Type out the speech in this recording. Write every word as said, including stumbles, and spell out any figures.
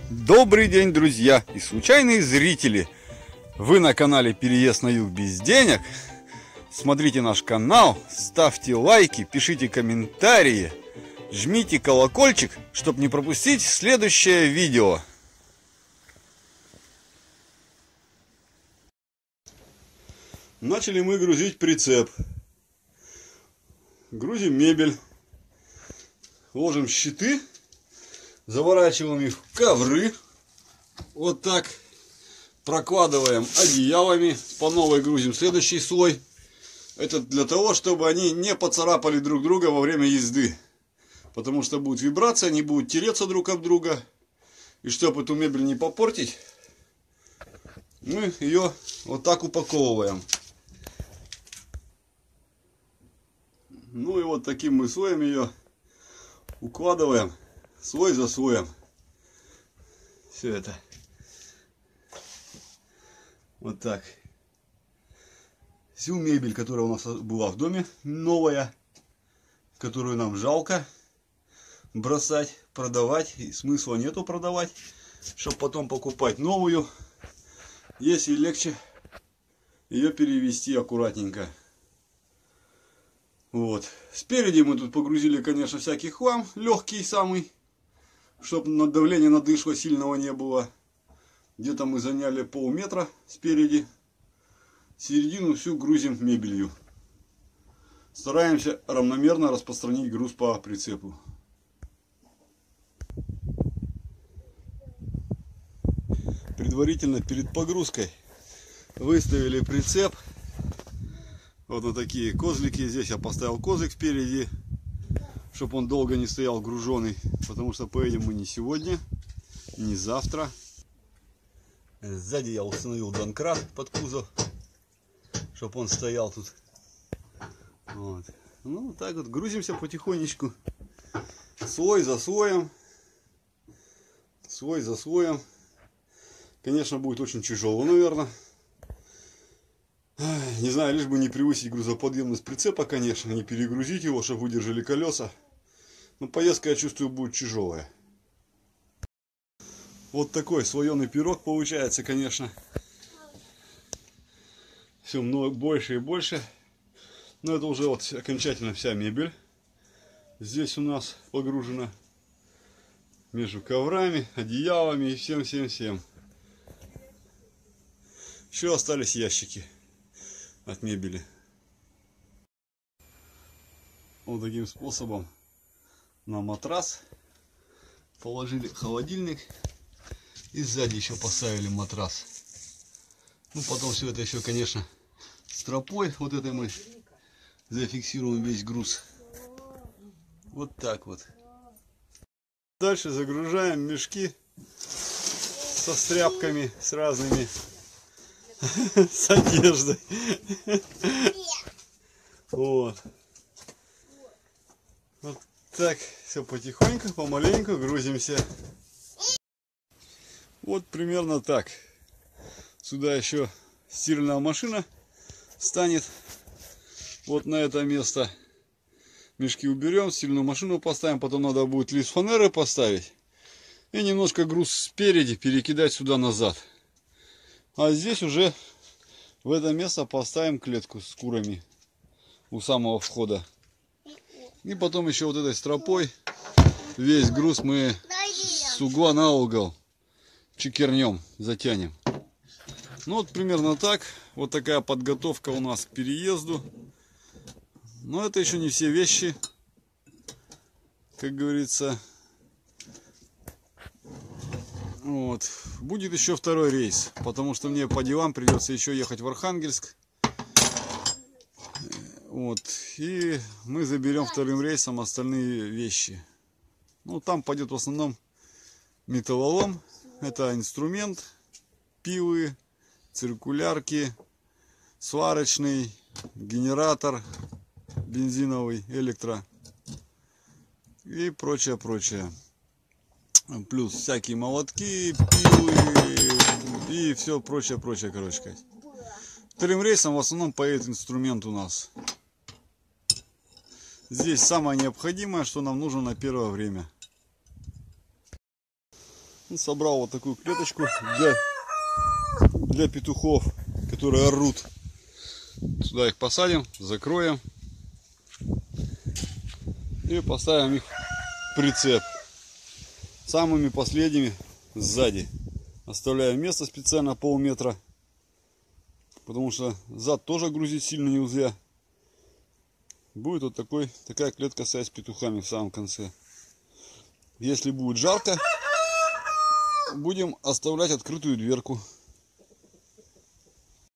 Добрый день, друзья и случайные зрители! Вы на канале Переезд на Юг без денег. Смотрите наш канал, ставьте лайки, пишите комментарии, жмите колокольчик, чтобы не пропустить следующее видео. Начали мы грузить прицеп. Грузим мебель, ложим щиты, заворачиваем их в ковры, вот так, прокладываем одеялами, по новой грузим следующий слой. Это для того, чтобы они не поцарапали друг друга во время езды, потому что будет вибрация, они будут тереться друг об друга. И чтобы эту мебель не попортить, мы ее вот так упаковываем. Ну и вот таким мы слоем ее укладываем, слой за слоем. Все это. Вот так. Всю мебель, которая у нас была в доме, новая, которую нам жалко бросать, продавать, и смысла нету продавать, чтобы потом покупать новую, если легче ее перевести аккуратненько. Вот. Спереди мы тут погрузили, конечно, всякий хлам, легкий самый, чтобы давления на дышло сильного не было. Где-то мы заняли полметра спереди. Середину всю грузим мебелью. Стараемся равномерно распространить груз по прицепу. Предварительно перед погрузкой выставили прицеп. Вот на такие козлики. Здесь я поставил козлик впереди, чтобы он долго не стоял груженный, потому что поедем мы не сегодня, не завтра. Сзади я установил донкрат под кузов, чтобы он стоял тут. Вот. Ну так вот грузимся потихонечку, слой за слоем, слой за слоем. Конечно, будет очень тяжело, наверное. Не знаю, лишь бы не превысить грузоподъемность прицепа, конечно, не перегрузить его, чтобы выдержали колеса. Но поездка, я чувствую, будет тяжелая. Вот такой слоеный пирог получается, конечно. Все много больше и больше. Но это уже вот окончательно вся мебель. Здесь у нас погружена между коврами, одеялами и всем-всем-всем. Еще остались ящики от мебели. Вот таким способом на матрас положили холодильник и сзади еще поставили матрас. Ну потом все это еще, конечно, стропой вот этой мы зафиксируем весь груз. Вот так вот. Дальше загружаем мешки со стряпками, с разными, с одеждой. Вот. Вот так все потихоньку, помаленьку грузимся. Вот примерно так. Сюда еще стиральная машина станет. Вот на это место мешки уберем, стиральную машину поставим. Потом надо будет лист фанеры поставить. И немножко груз спереди перекидать сюда назад. А здесь уже в это место поставим клетку с курами у самого входа. И потом еще вот этой стропой весь груз мы с угла на угол чекернем, затянем. Ну вот примерно так. Вот такая подготовка у нас к переезду. Но это еще не все вещи, как говорится. Вот. Будет еще второй рейс, потому что мне по делам придется еще ехать в Архангельск. Вот. И мы заберем вторым рейсом остальные вещи. Ну, там пойдет в основном металлолом. Это инструмент, пилы, циркулярки, сварочный, генератор бензиновый, электро и прочее, прочее. Плюс всякие молотки, пилы и все прочее, прочее, короче сказать. Вторым рейсом в основном поедет инструмент у нас. Здесь самое необходимое, что нам нужно на первое время. Ну, собрал вот такую клеточку для, для петухов, которые орут. Сюда их посадим, закроем и поставим их в прицеп. Самыми последними сзади оставляем место специально полметра, потому что зад тоже грузить сильно нельзя. Будет вот такой, такая клетка стоять с петухами в самом конце. Если будет жарко, будем оставлять открытую дверку.